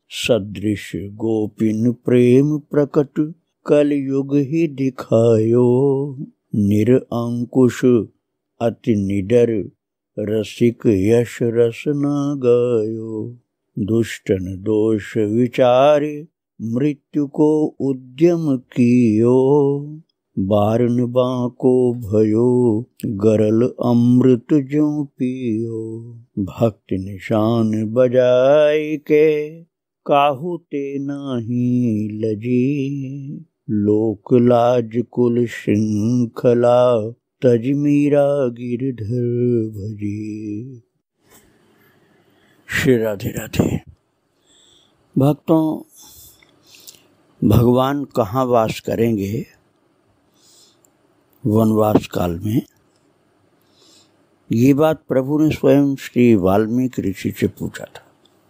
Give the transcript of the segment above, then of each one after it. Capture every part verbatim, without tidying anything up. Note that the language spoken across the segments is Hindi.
सदृश गोपिन प्रेम प्रकट कलयुग ही दिखायो। निरअंकुश अति निडर रसिक यश रस न गायो। दुष्टन दोष विचारे मृत्यु को उद्यम कियो। बारन बाको भयो गरल अमृत ज्यों पियो। भक्ति निशान बजाय के काहू ते नाही लजी। लोक लाज कुल श्रृंखला तज मीरा गिरधर भजी। श्री राधे राधे। भक्तों, भगवान कहाँ वास करेंगे वनवास काल में, ये बात प्रभु ने स्वयं श्री वाल्मीकि ऋषि से पूछा था।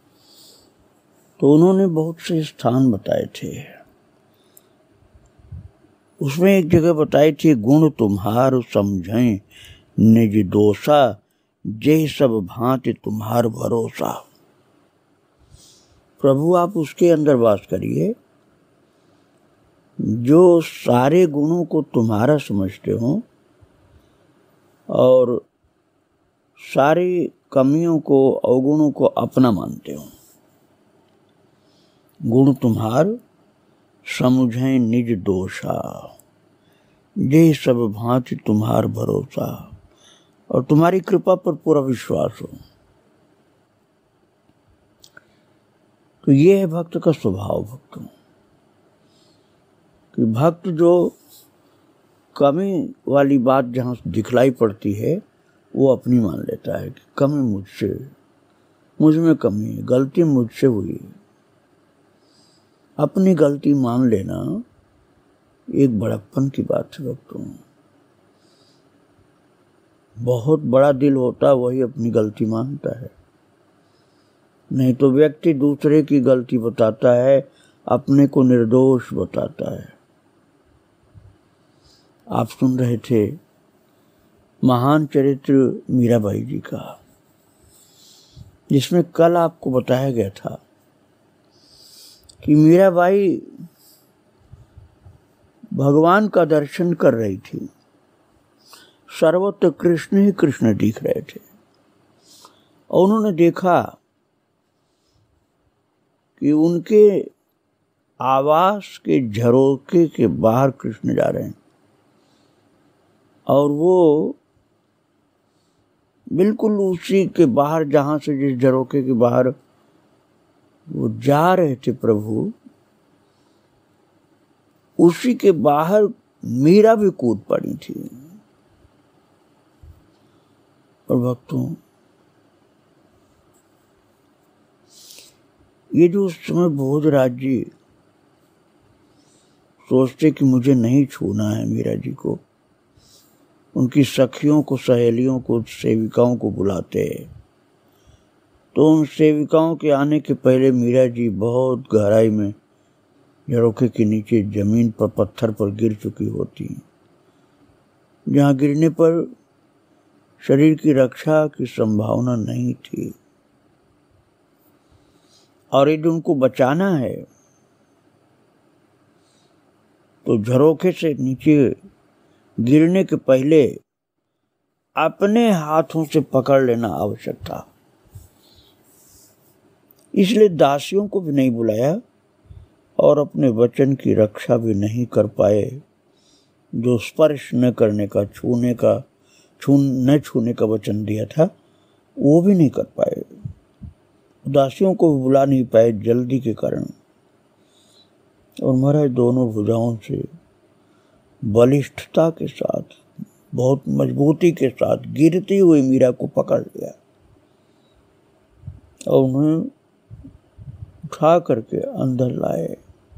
तो उन्होंने बहुत से स्थान बताए थे। उसमें एक जगह बताई थी, गुण तुम्हार समझें निज दोषा, जे सब भांति तुम्हार भरोसा। प्रभु आप उसके अंदर वास करिए जो सारे गुणों को तुम्हारा समझते हो और सारी कमियों को अवगुणों को अपना मानते हो। गुण तुम्हार समझें निज दोषा, जे सब भांति तुम्हार भरोसा, और तुम्हारी कृपा पर पूरा विश्वास हो। तो ये है भक्त का स्वभाव। भक्तों कि भक्त जो कमी वाली बात जहाँ दिखलाई पड़ती है वो अपनी मान लेता है कि कमी मुझसे, मुझ में कमी है, गलती मुझसे हुई। अपनी गलती मान लेना एक बड़प्पन की बात है। भक्तों बहुत बड़ा दिल होता वही अपनी गलती मानता है, नहीं तो व्यक्ति दूसरे की गलती बताता है, अपने को निर्दोष बताता है। आप सुन रहे थे महान चरित्र मीराबाई जी का, जिसमें कल आपको बताया गया था कि मीराबाई भगवान का दर्शन कर रही थी। सर्वत्र कृष्ण ही कृष्ण दिख रहे थे और उन्होंने देखा कि उनके आवास के झरोखे के बाहर कृष्ण जा रहे हैं और वो बिल्कुल उसी के बाहर, जहां से जिस झरोखे के बाहर वो जा रहे थे प्रभु, उसी के बाहर मीरा भी कूद पड़ी थी। और भक्तों ये जो उस समय भोजराज जी सोचते कि मुझे नहीं छूना है मीरा जी को, उनकी सखियों को, सहेलियों को, सेविकाओं को बुलाते, तो उन सेविकाओं के आने के पहले मीरा जी बहुत गहराई में झरोखे के नीचे जमीन पर पत्थर पर गिर चुकी होती, जहाँ गिरने पर शरीर की रक्षा की संभावना नहीं थी। और यदि उनको बचाना है तो झरोखे से नीचे गिरने के पहले अपने हाथों से पकड़ लेना आवश्यक था। इसलिए दासियों को भी नहीं बुलाया और अपने वचन की रक्षा भी नहीं कर पाए। जो स्पर्श न करने का, छूने का, छू न छूने का वचन दिया था वो भी नहीं कर पाए। दासियों को भी बुला नहीं पाए जल्दी के कारण। और महाराज दोनों भुजाओं से बलिष्ठता के साथ, बहुत मजबूती के साथ गिरती हुई मीरा को पकड़ लिया और उन्हें उठा करके अंदर लाए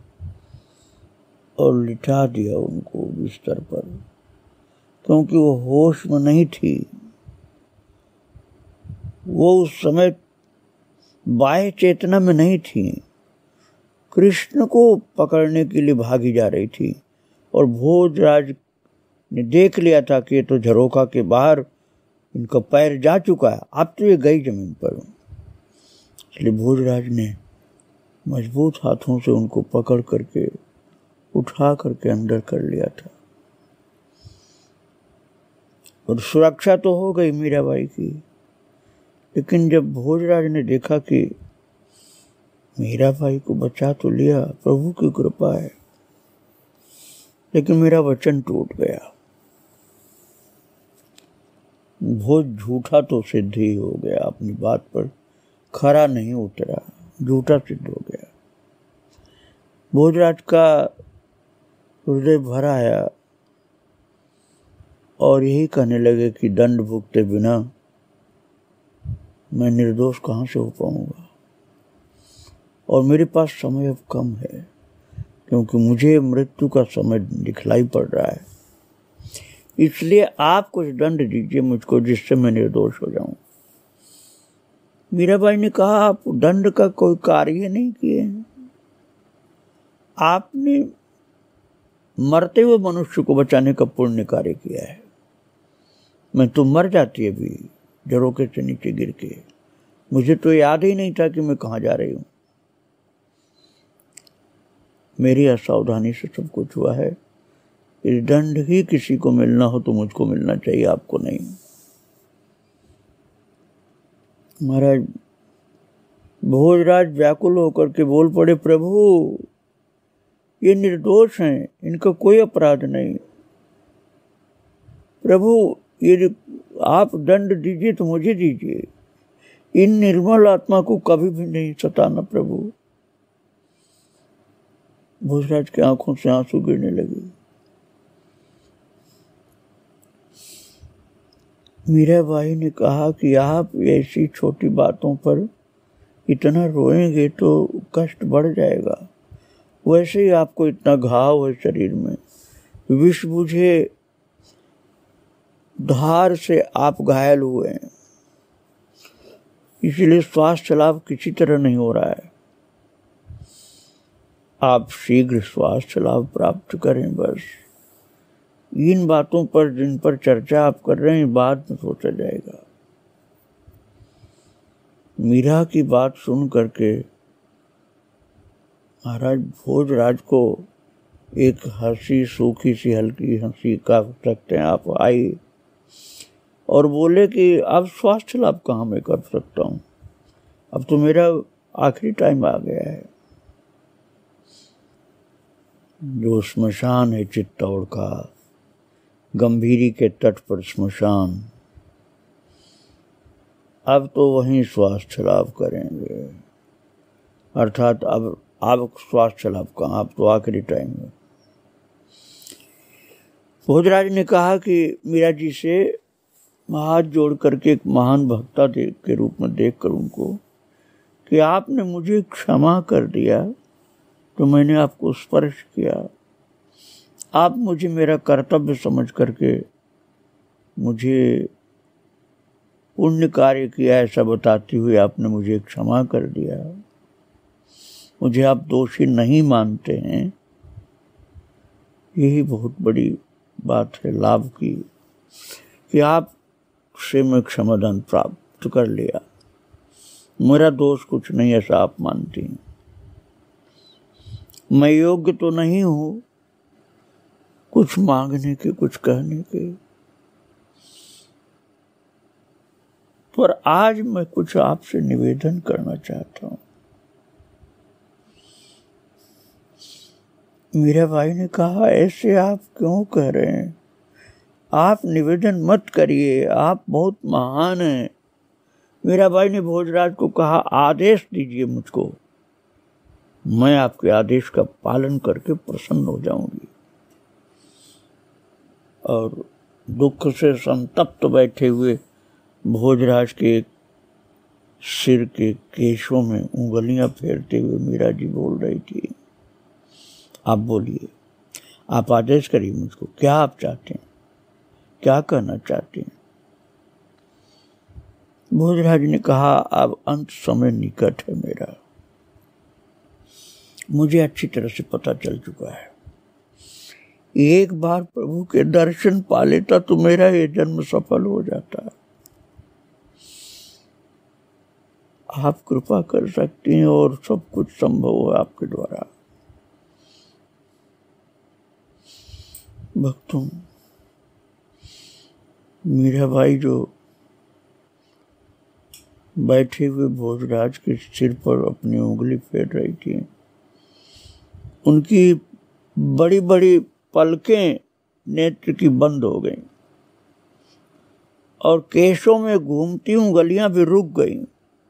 और लिटा दिया उनको बिस्तर पर, क्योंकि वो होश में नहीं थी। वो उस समय बाह्य चेतना में नहीं थी, कृष्ण को पकड़ने के लिए भागी जा रही थी। और भोजराज ने देख लिया था कि ये तो झरोखा के बाहर इनका पैर जा चुका है, अब तो ये गई जमीन पर। इसलिए भोजराज ने मजबूत हाथों से उनको पकड़ करके उठा करके अंदर कर लिया था। और सुरक्षा तो हो गई मीराबाई की, लेकिन जब भोजराज ने देखा कि मीराबाई को बचा तो लिया, प्रभु की कृपा है, लेकिन मेरा वचन टूट गया। भोज झूठा तो सिद्ध ही हो गया, अपनी बात पर खरा नहीं उतरा, झूठा सिद्ध हो गया। भोजराज का हृदय भर आया और यही कहने लगे कि दंड भुगते बिना मैं निर्दोष कहाँ से हो पाऊंगा, और मेरे पास समय अब कम है, क्योंकि मुझे मृत्यु का समय दिखलाई पड़ रहा है। इसलिए आप कुछ दंड दीजिए मुझको, जिससे मैं निर्दोष हो जाऊं। मीराबाई ने कहा, आप दंड का कोई कार्य नहीं किए हैं, आपने मरते हुए मनुष्य को बचाने का पुण्य कार्य किया है। मैं तो मर जाती अभी झरोखे से नीचे गिर के, मुझे तो याद ही नहीं था कि मैं कहाँ जा रही हूँ। मेरी असावधानी से सब कुछ हुआ है। इस दंड ही किसी को मिलना हो तो मुझको मिलना चाहिए, आपको नहीं। महाराज भोजराज व्याकुल होकर के बोल पड़े, प्रभु ये निर्दोष हैं, इनका कोई अपराध नहीं। प्रभु ये आप दंड दीजिए तो मुझे दीजिए, इन निर्मल आत्मा को कभी भी नहीं सताना प्रभु। भोजराज की आंखों से आंसू गिरने लगे। मीराबाई ने कहा कि आप ऐसी छोटी बातों पर इतना रोएंगे तो कष्ट बढ़ जाएगा। वैसे ही आपको इतना घाव है शरीर में, विष बुझे धार से आप घायल हुए हैं, इसलिए श्वास चलाव किसी तरह नहीं हो रहा है। आप शीघ्र श्वास चलाव प्राप्त करें। बस इन बातों पर जिन पर चर्चा आप कर रहे हैं बाद में सोचा जाएगा। मीरा की बात सुन करके महाराज भोजराज को एक हंसी, सूखी सी हल्की हंसी कह सकते हैं आप, आई और बोले कि अब स्वास्थ्य लाभ कहाँ मैं कर सकता हूँ, अब तो मेरा आखिरी टाइम आ गया है। जो स्मशान है चित्तौड़ का, गंभीरी के तट पर स्मशान, अब तो वहीं स्वास्थ्य लाभ करेंगे। अर्थात अब अब स्वास्थ्य लाभ कहाँ, अब तो आखिरी टाइम है। भोजराज ने कहा कि मीरा जी से हाथ जोड़ करके एक महान भक्ता के रूप में देखकर उनको कि आपने मुझे क्षमा कर दिया तो मैंने आपको स्पर्श किया, आप मुझे मेरा कर्तव्य समझ करके मुझे पुण्य कार्य किया ऐसा बताती हुए आपने मुझे क्षमा कर दिया, मुझे आप दोषी नहीं मानते हैं। यही बहुत बड़ी बात है लाभ की कि आप से मैं क्षमादान प्राप्त कर लिया, मेरा दोष कुछ नहीं ऐसा आप मानती हैं। मैं योग्य तो नहीं हूं कुछ मांगने के, कुछ कहने के, पर आज मैं कुछ आपसे निवेदन करना चाहता हूं। मीराबाई ने कहा, ऐसे आप क्यों कह रहे हैं, आप निवेदन मत करिए, आप बहुत महान हैं। मीराबाई ने भोजराज को कहा, आदेश दीजिए मुझको, मैं आपके आदेश का पालन करके प्रसन्न हो जाऊंगी। और दुख से संतप्त बैठे हुए भोजराज के सिर के केशों में उंगलियां फेरते हुए मीरा जी बोल रही थी, आप बोलिए, आप आदेश करिए मुझको, क्या आप चाहते हैं, क्या कहना चाहते हैं। भोजराज ने कहा, अब अंत समय निकट है मेरा, मुझे अच्छी तरह से पता चल चुका है, एक बार प्रभु के दर्शन पा लेता तो मेरा ये जन्म सफल हो जाता। आप कृपा कर सकती हैं और सब कुछ संभव है आपके द्वारा। भक्तों, मीरा बाई जो बैठे हुए भोजराज के सिर पर अपनी उंगली फेर रही थी, उनकी बड़ी बड़ी पलकें नेत्र की बंद हो गईं और केशों में घूमती हुई गलियां भी रुक गईं।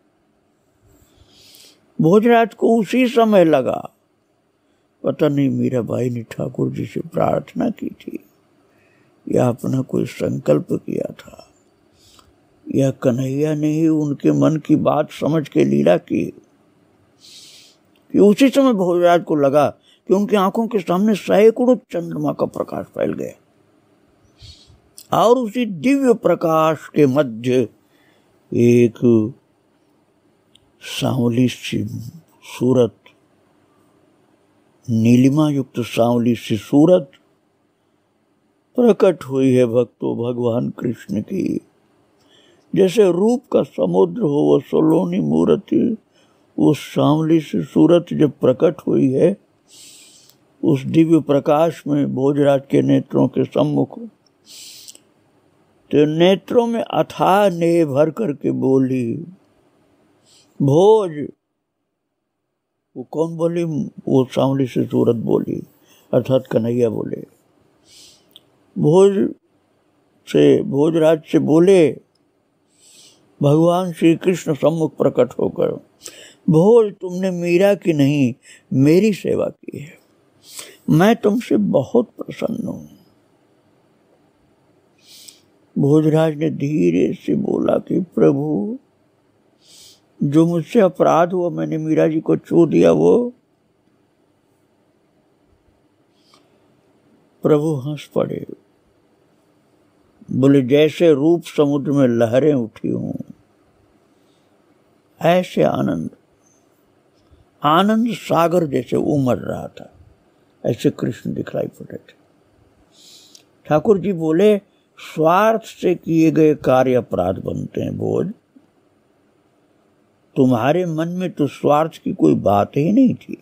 भोजराज को उसी समय लगा, पता नहीं मीराबाई ने ठाकुर जी से प्रार्थना की थी या अपना कोई संकल्प किया था, या कन्हैया ने ही उनके मन की बात समझ के लीला की। कि उसी समय भोजराज को लगा कि उनकी आंखों के सामने सैकड़ों चंद्रमा का प्रकाश फैल गया और उसी दिव्य प्रकाश के मध्य एक सांवली सी सूरत, नीलिमा युक्त सांवली सी सूरत प्रकट हुई है। भक्तों, भगवान कृष्ण की जैसे रूप का समुद्र हो वो सोलोनी मूर्ति, उस सांवली सी सूरत जब प्रकट हुई है, उस दिव्य प्रकाश में भोजराज के नेत्रों के सम्मुख, तो नेत्रों में अथाह नेह भर करके बोली, भोज। वो कौन बोली? वो सांवली सी सूरत बोली, अर्थात कन्हैया बोले। भोज से, भोजराज से बोले भगवान श्री कृष्ण सम्मुख प्रकट होकर, भोज, तुमने मीरा की नहीं मेरी सेवा की है, मैं तुमसे बहुत प्रसन्न हूं। भोजराज ने धीरे से बोला कि प्रभु, जो मुझसे अपराध हुआ, मैंने मीरा जी को छू दिया, वो प्रभु हंस पड़े, बोले जैसे रूप समुद्र में लहरें उठी हूं, ऐसे आनंद आनंद सागर जैसे उमड़ रहा था, ऐसे कृष्ण दिखलाई पड़े थे। ठाकुर जी बोले, स्वार्थ से किए गए कार्य अपराध बनते हैं भोज। तुम्हारे मन में तो स्वार्थ की कोई बात ही नहीं थी,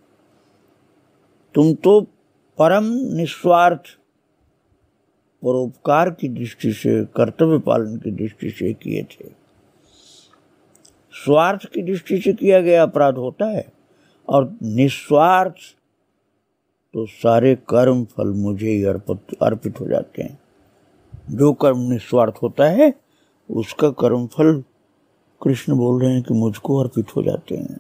तुम तो परम निस्वार्थ परोपकार की दृष्टि से, कर्तव्य पालन की दृष्टि से किए थे। स्वार्थ की दृष्टि से किया गया अपराध होता है, और निस्वार्थ तो सारे कर्म फल मुझे ही अर्पित हो जाते हैं। जो कर्म निस्वार्थ होता है उसका कर्म फल कृष्ण बोल रहे हैं कि मुझको अर्पित हो जाते हैं।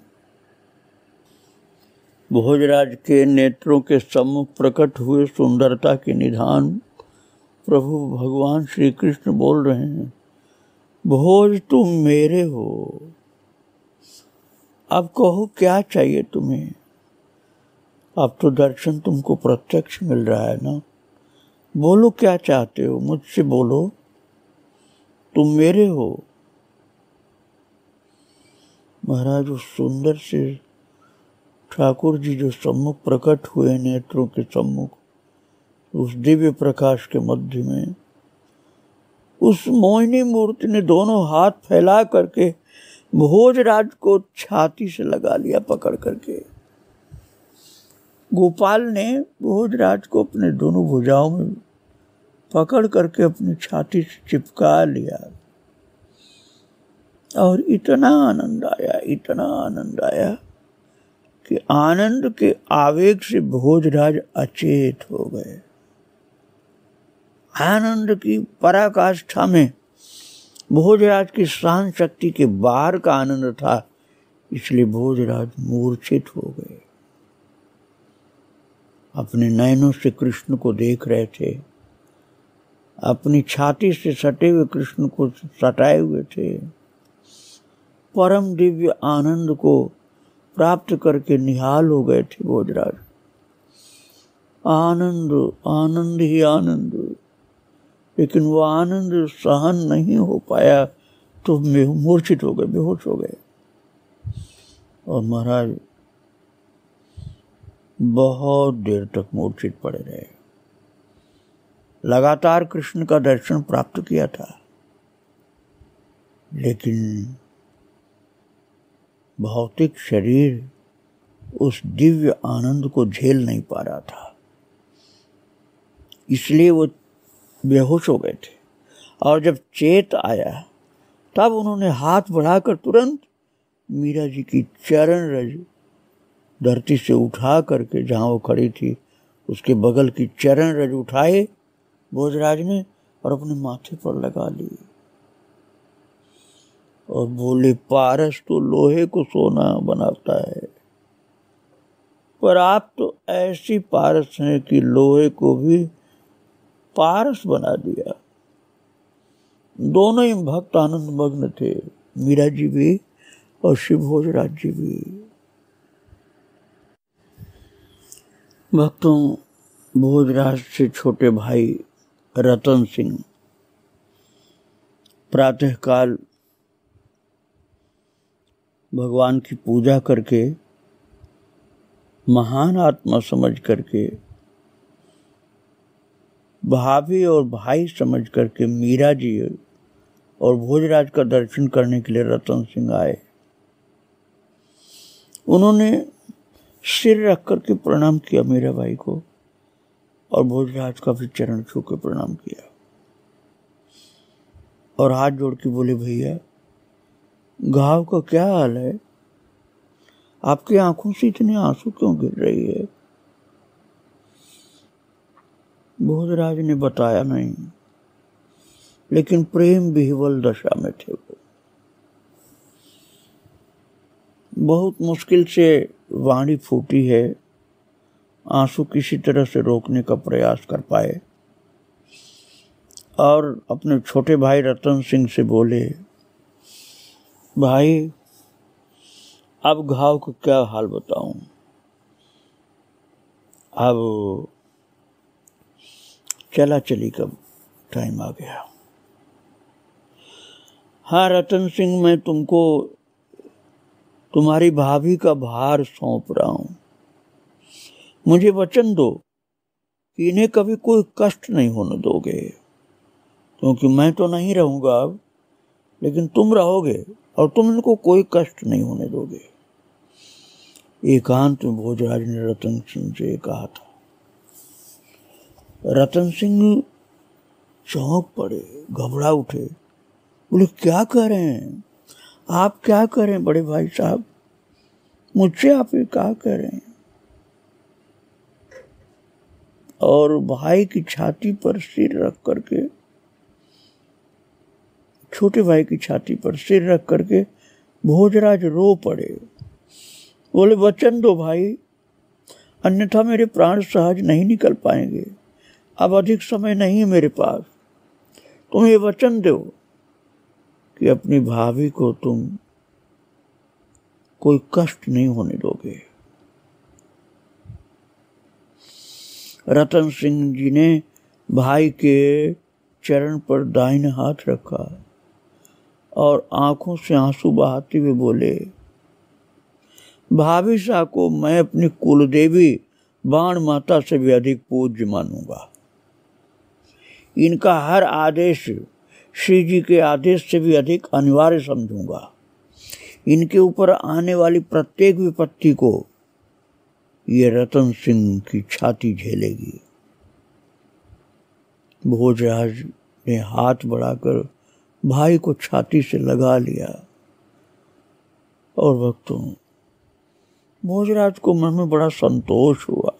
भोजराज के नेत्रों के सम्मुख प्रकट हुए सुंदरता के निधान प्रभु भगवान श्री कृष्ण बोल रहे हैं, भोज तुम मेरे हो, अब कहो क्या चाहिए तुम्हें। अब तो दर्शन तुमको प्रत्यक्ष मिल रहा है ना, बोलो क्या चाहते हो, मुझसे बोलो, तुम मेरे हो। महाराज, उस सुंदर से ठाकुर जी जो सम्मुख प्रकट हुए नेत्रों के सम्मुख, उस दिव्य प्रकाश के मध्य में, उस मोहिनी मूर्ति ने दोनों हाथ फैला करके भोजराज को छाती से लगा लिया पकड़ करके। गोपाल ने भोजराज को अपने दोनों भुजाओं में पकड़ करके अपनी छाती से चिपका लिया और इतना आनंद आया, इतना आनंद आया कि आनंद के आवेग से भोजराज अचेत हो गए। आनंद की पराकाष्ठा में भोजराज की सहन शक्ति के बाहर का आनंद था, इसलिए भोजराज मूर्छित हो गए। अपने नयनों से कृष्ण को देख रहे थे, अपनी छाती से सटे हुए कृष्ण को सटाए हुए थे, परम दिव्य आनंद को प्राप्त करके निहाल हो गए थे भोजराज। आनंद, आनंद ही आनंद, लेकिन वो आनंद सहन नहीं हो पाया तो मूर्छित हो गए, बेहोश हो गए। और महाराज बहुत देर तक मूर्छित पड़े रहे। लगातार कृष्ण का दर्शन प्राप्त किया था, लेकिन भौतिक शरीर उस दिव्य आनंद को झेल नहीं पा रहा था, इसलिए वो बेहोश हो गए थे। और जब चेत आया तब उन्होंने हाथ बढ़ाकर तुरंत मीरा जी की चरण रज धरती से उठा करके, जहां वो खड़ी थी उसके बगल की चरण रज उठाए भोजराज ने और अपने माथे पर लगा ली और बोले, पारस तो लोहे को सोना बनाता है, पर आप तो ऐसी पारस हैं कि लोहे को भी पारस बना दिया। दोनों ही भक्त आनंद मग्न थे, मीरा जी भी और श्री भोजराज जी भी। भक्तों, भोजराज से छोटे भाई रतन सिंह प्रातःकाल भगवान की पूजा करके, महान आत्मा समझ करके, भाभी और भाई समझ करके मीरा जी और भोजराज का दर्शन करने के लिए रतन सिंह आए। उन्होंने सिर रख करके प्रणाम किया मीरा बाई को और भोजराज का भी चरण छू के प्रणाम किया और हाथ जोड़ के बोले, भैया घाव का क्या हाल है? आपकी आंखों से इतने आंसू क्यों गिर रही है? भोजराज ने बताया नहीं, लेकिन प्रेम विह्वल दशा में थे वो। बहुत मुश्किल से वाणी फूटी है, आंसू किसी तरह से रोकने का प्रयास कर पाए और अपने छोटे भाई रतन सिंह से बोले, भाई अब घाव का क्या हाल बताऊं? अब चला चली का टाइम आ गया। हाँ रतन सिंह, मैं तुमको तुम्हारी भाभी का भार सौंप रहा हूं। मुझे वचन दो कि इन्हें कभी कोई कष्ट नहीं होने दोगे, क्योंकि मैं तो नहीं रहूंगा अब, लेकिन तुम रहोगे और तुम इनको कोई कष्ट नहीं होने दोगे। एकांत में भोजराज ने रतन सिंह से कहा था। रतन सिंह चौंक पड़े, घबरा उठे, बोले, क्या कह रहे हैं आप? क्या कह रहे हैं बड़े भाई साहब? मुझसे आप ये क्या कह रहे हैं? और भाई की छाती पर सिर रख करके, छोटे भाई की छाती पर सिर रख करके भोजराज रो पड़े। बोले, वचन दो भाई, अन्यथा मेरे प्राण सहज नहीं निकल पाएंगे। अब अधिक समय नहीं है मेरे पास। तुम ये वचन दो कि अपनी भाभी को तुम कोई कष्ट नहीं होने दोगे। रतन सिंह जी ने भाई के चरण पर दाहिने हाथ रखा और आंखों से आंसू बहाते हुए बोले, भाभी शाह को मैं अपनी कुलदेवी बाण माता से भी अधिक पूज्य मानूंगा। इनका हर आदेश श्री जी के आदेश से भी अधिक अनिवार्य समझूंगा। इनके ऊपर आने वाली प्रत्येक विपत्ति को ये रतन सिंह की छाती झेलेगी। भोजराज ने हाथ बढ़ाकर भाई को छाती से लगा लिया और भक्तों, भोजराज को मन में बड़ा संतोष हुआ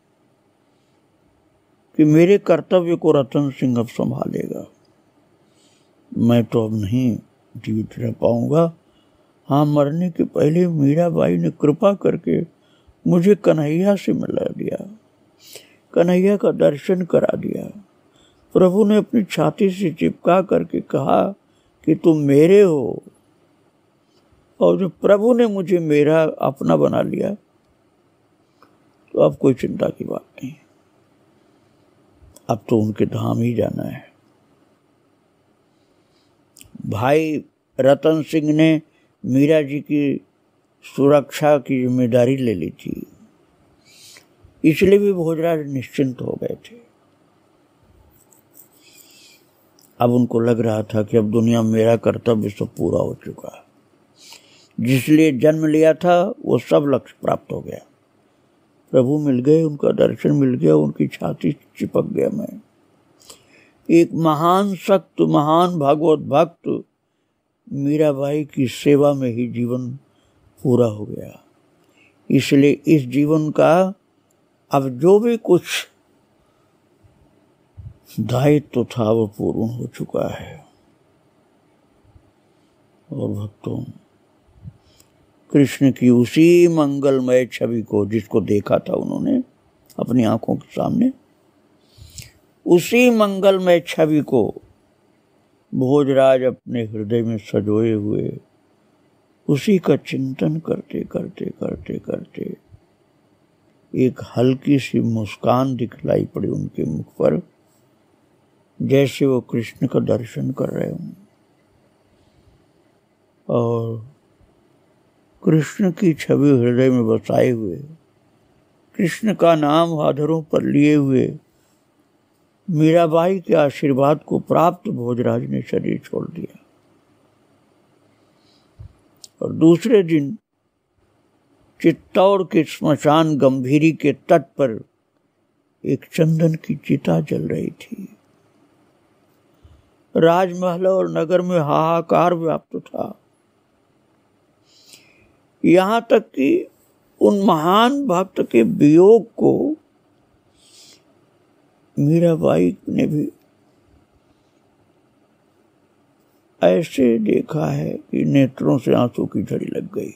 कि मेरे कर्तव्य को रतन सिंह अब संभालेगा। मैं तो अब नहीं जीवित रह पाऊंगा। हाँ, मरने के पहले मीराबाई ने कृपा करके मुझे कन्हैया से मिला दिया, कन्हैया का दर्शन करा दिया। प्रभु ने अपनी छाती से चिपका करके कहा कि तुम मेरे हो, और जब प्रभु ने मुझे मेरा अपना बना लिया तो अब कोई चिंता की बात नहीं। अब तो उनके धाम ही जाना है। भाई रतन सिंह ने मीरा जी की सुरक्षा की जिम्मेदारी ले ली थी, इसलिए भी भोजराज निश्चिंत हो गए थे। अब उनको लग रहा था कि अब दुनिया में मेरा कर्तव्य सब पूरा हो चुका है। जिसलिए जन्म लिया था वो सब लक्ष्य प्राप्त हो गया। प्रभु मिल गए, उनका दर्शन मिल गया, उनकी छाती चिपक गया मैं। एक महान सक्त, महान भागवत भक्त मीराबाई की सेवा में ही जीवन पूरा हो गया। इसलिए इस जीवन का अब जो भी कुछ दायित्व था वो पूर्ण हो चुका है। और भक्तों, कृष्ण की उसी मंगलमय छवि को, जिसको देखा था उन्होंने अपनी आंखों के सामने, उसी मंगलमय छवि को भोजराज अपने हृदय में सजोए हुए उसी का चिंतन करते करते करते करते एक हल्की सी मुस्कान दिखलाई पड़ी उनके मुख पर, जैसे वो कृष्ण का दर्शन कर रहे हों। और कृष्ण की छवि हृदय में बसाए हुए, कृष्ण का नाम हाथों पर लिए हुए मीराबाई के आशीर्वाद को प्राप्त भोजराज ने शरीर छोड़ दिया। और दूसरे दिन चित्तौड़ के श्मशान गंभीरी के तट पर एक चंदन की चिता जल रही थी। राजमहल और नगर में हाहाकार व्याप्त था। यहां तक कि उन महान भक्त के वियोग को मीराबाई ने भी ऐसे देखा है कि नेत्रों से आंसू की झड़ी लग गई।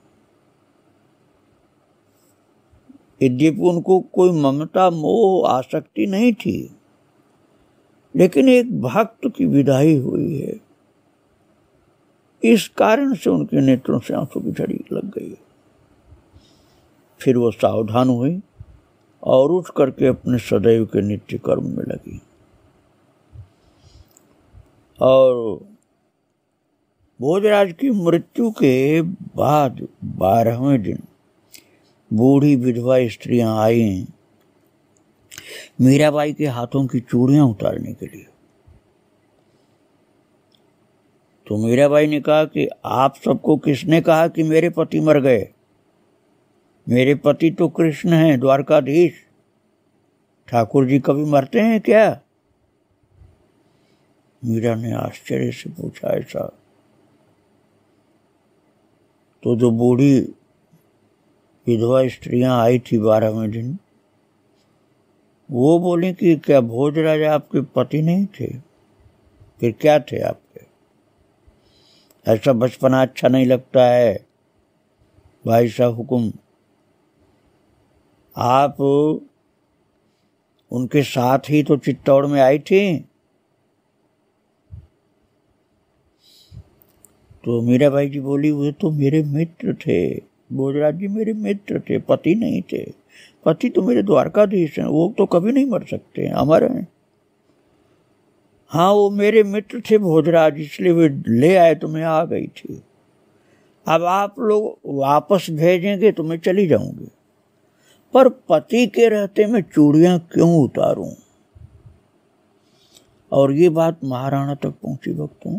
यद्यपि उनको कोई ममता, मोह, आसक्ति नहीं थी, लेकिन एक भक्त की विदाई हुई है, इस कारण से उनके नेत्रों से आंसू की झड़ी लग गई। फिर वो सावधान हुई और उठ करके अपने सदैव के नित्य कर्म में लगी। और भोजराज की मृत्यु के बाद बारहवें दिन बूढ़ी विधवा स्त्रियां आई मीराबाई के हाथों की चूड़ियां उतारने के लिए। तो मीराबाई ने कहा कि आप सबको किसने कहा कि मेरे पति मर गए? मेरे पति तो कृष्ण हैं, द्वारकाधीश। ठाकुर जी कभी मरते हैं क्या? मीरा ने आश्चर्य से पूछा ऐसा। तो जो बूढ़ी विधवा स्त्रियां आई थी बारहवें दिन, वो बोली कि क्या भोजराज आपके पति नहीं थे? फिर क्या थे आपके? ऐसा बचपना अच्छा नहीं लगता है। भाई साहब हुकुम, आप उनके साथ ही तो चित्तौड़ में आई थी। तो मीराबाई जी बोली, वे तो मेरे मित्र थे, भोजराज जी मेरे मित्र थे, पति नहीं थे। पति तो मेरे द्वारकाधीश हैं, वो तो कभी नहीं मर सकते, अमर हैं। हाँ, वो मेरे मित्र थे भोजराज, इसलिए वे ले आए तो मैं आ गई थी। अब आप लोग वापस भेजेंगे तो मैं चली जाऊंगी, पर पति के रहते मैं चूड़ियां क्यों उतारूं? और ये बात महाराणा तक पहुंची भक्तों।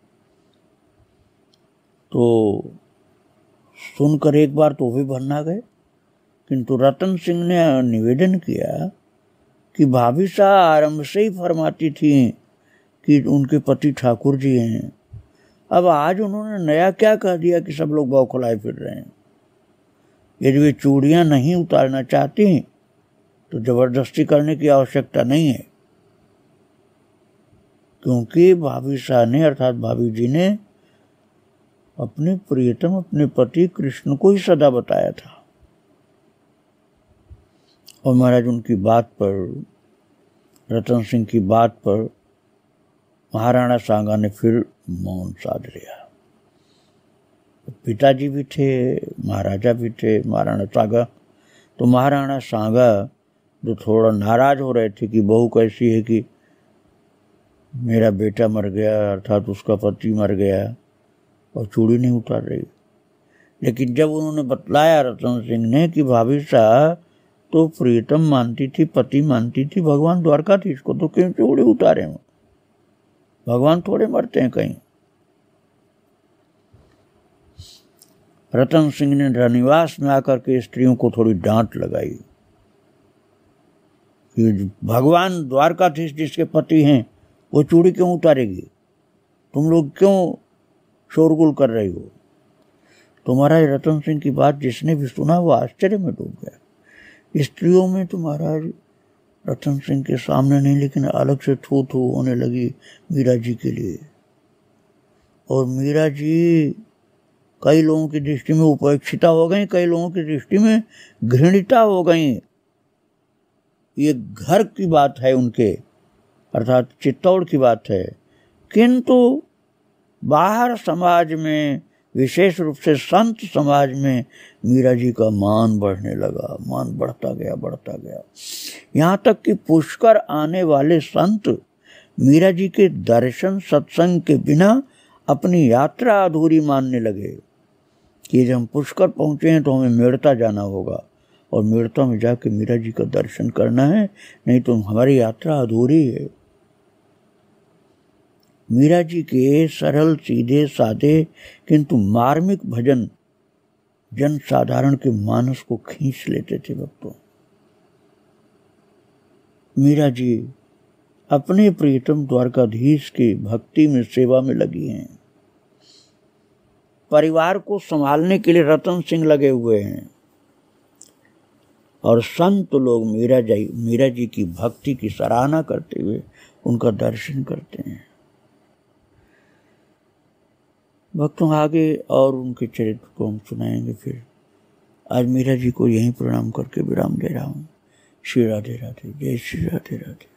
तो सुनकर एक बार तो भी भरना गए, किंतु रतन सिंह ने निवेदन किया कि भाभी साहब आरंभ से ही फरमाती थी कि उनके पति ठाकुर जी हैं। अब आज उन्होंने नया क्या कह दिया कि सब लोग बौखलाए फिर रहे हैं? यदि वे चूड़ियां नहीं उतारना चाहती तो जबरदस्ती करने की आवश्यकता नहीं है, क्योंकि भाभी साहब ने अर्थात भाभी जी ने अपने प्रियतम, अपने पति कृष्ण को ही सदा बताया था। और महाराज उनकी बात पर, रतन सिंह की बात पर महाराणा सांगा ने फिर मौन साध लिया। पिताजी भी थे, महाराजा भी थे, महाराणा सांगा। तो महाराणा सांगा जो थोड़ा नाराज हो रहे थे कि बहू कैसी है कि मेरा बेटा मर गया, अर्थात उसका पति मर गया और चूड़ी नहीं उतार रही। लेकिन जब उन्होंने बतलाया रतन सिंह ने कि भाभी साहब तो प्रियतम मानती थी, पति मानती थी भगवान द्वारकाधीश को, तो क्यों चूड़ी उतारे हैं? भगवान थोड़े मरते हैं कहीं। रतन सिंह ने रनिवास में आकर के स्त्रियों को थोड़ी डांट लगाई कि भगवान द्वारकाधीश जिसके पति हैं वो चूड़ी क्यों उतारेगी, तुम लोग क्यों शोरगुल कर रही हो। तो महाराज रतन सिंह की बात जिसने भी सुना वो आश्चर्य में डूब गया। स्त्रियों में तो महाराज रतन सिंह के सामने नहीं, लेकिन अलग से थू थू होने लगी मीरा जी के लिए। और मीरा जी कई लोगों की दृष्टि में उपेक्षिता हो गई, कई लोगों की दृष्टि में घृणिता हो गई। ये घर की बात है उनके, अर्थात चित्तौड़ की बात है, किंतु बाहर समाज में, विशेष रूप से संत समाज में मीरा जी का मान बढ़ने लगा, मान बढ़ता गया बढ़ता गया यहाँ तक कि पुष्कर आने वाले संत मीरा जी के दर्शन सत्संग के बिना अपनी यात्रा अधूरी मानने लगे कि जब हम पुष्कर पहुंचे हैं तो हमें मेड़ता जाना होगा और मेड़ता में जाके मीरा जी का दर्शन करना है, नहीं तो हमारी यात्रा अधूरी है। मीरा जी के सरल सीधे सादे किंतु मार्मिक भजन जन साधारण के मानस को खींच लेते थे भक्तों। मीरा जी अपने प्रियतम द्वारकाधीश की भक्ति में, सेवा में लगी हैं। परिवार को संभालने के लिए रतन सिंह लगे हुए हैं और संत लोग मीरा जी मीरा जी की भक्ति की सराहना करते हुए उनका दर्शन करते हैं। भक्तों आगे और उनके चरित्र को हम सुनाएंगे। फिर आज मीरा जी को यहीं प्रणाम करके विराम दे रहा हूँ। श्री राधे राधे, जय श्री राधे राधे।